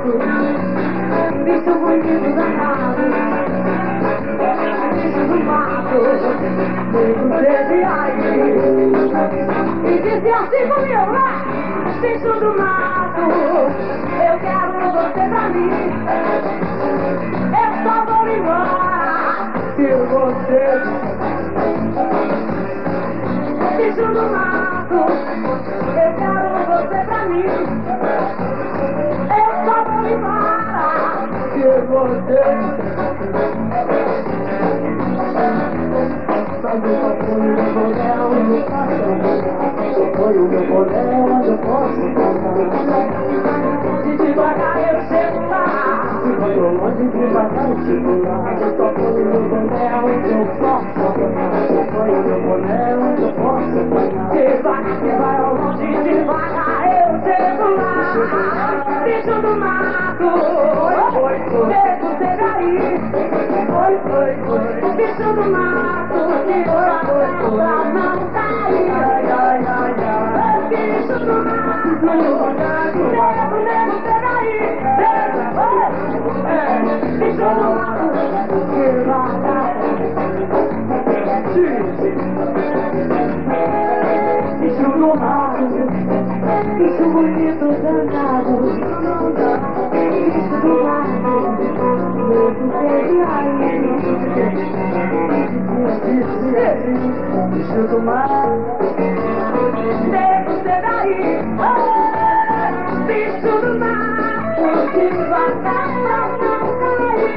mato, bicho bonito danado, bicho do mato, nego teve aí. E disse assim comigo, vai, bicho do mato, eu quero você pra mim. Eu só vou embora se você. Bicho do mato, eu quero você pra mim. Eu só vou embora se você. Sabe qual foi o meu boné onde eu passo? Foi o meu boné onde eu posso parar. De devagar eu chego lá. Se for longe devagar eu chego lá. Só foi o meu boné onde eu posso parar. Foi o meu boné onde eu posso parar. Devagar que vai ao longe, devagar eu chego lá. Bicho do mato, nego chega aí. Bicho do mato, que pra não cair. Bicho do mato, nego chega aí. Bicho do mato, que vai. Bicho do mato, bicho bonito danado. Bicho do mato, nego chega aí. Bicho do mato, nego chega aí. Bicho do mato, que vai não cair.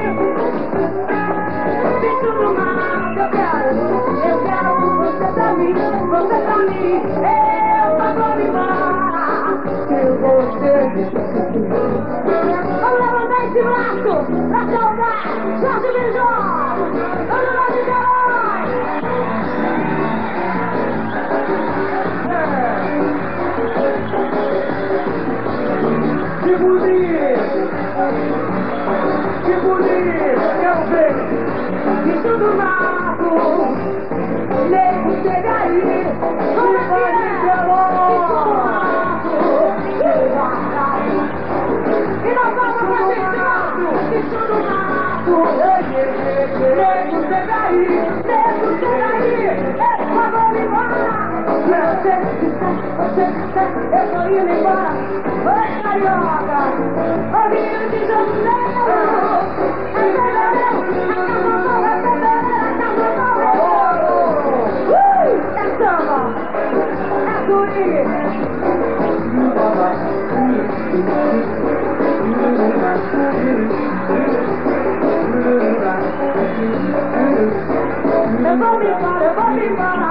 Bicho do mato, eu quero você pra mim, você pra mim. Eu só vou me embora se você. Vamos levantar esse braço pra saudar Jorge Benjor. Vamos lá, Niterói. Que bonito! Que bonito! Quero ver! Bicho do mato, nego chega aí. Como é que é? Bicho do mato, e nós vamos pra gente lá. Bicho do mato, nego chega aí. Nego chega aí. Eu vou me embora. Eu tô indo embora. Oi, carioca, ô Rio de Janeiro, é verdadeiro, é samba, é swing. Eu vou me embora, eu vou me embora.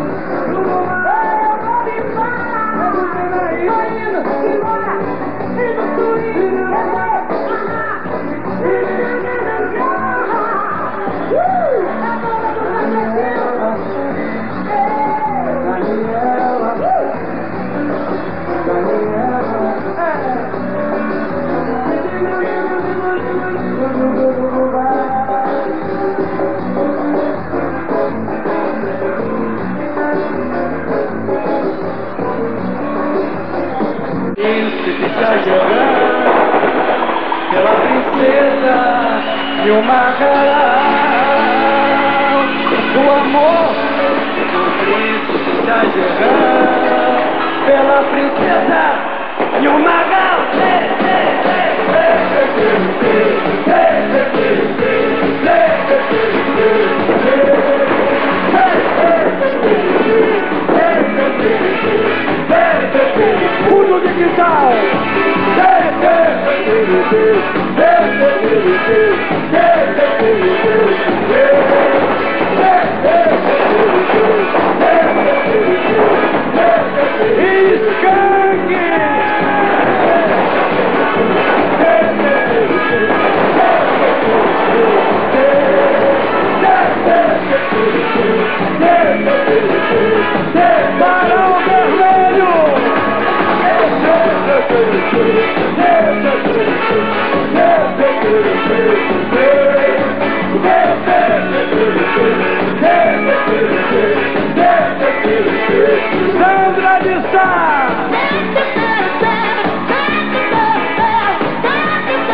Pela princesa e o macarrão, o amor do príncipe exagerão. Pela princesa e o macarrão. Fundo de quintal. Barão Vermelho. Sandra de Sá.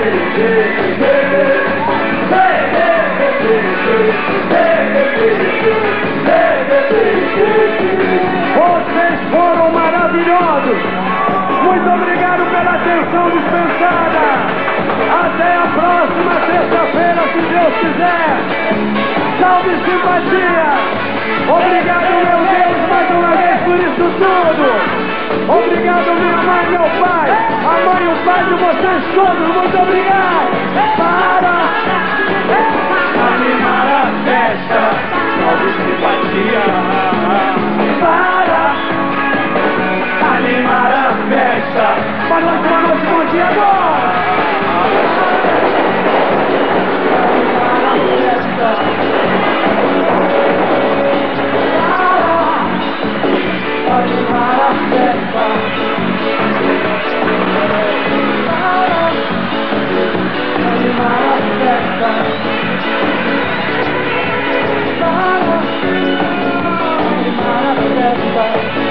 Vocês foram maravilhosos. Muito obrigado pela atenção dispensada. Até a próxima terça-feira, se Deus quiser. Salve simpatia. Obrigado, meu Deus, mais uma vez por isso tudo. Obrigado, minha mãe, meu pai. A mãe e o pai de vocês todos. Muito obrigado. Para animar a festa, salve simpatia. Para Animar a festa, boa noite, bom dia agora. animar a festa, animar a festa, animar a festa.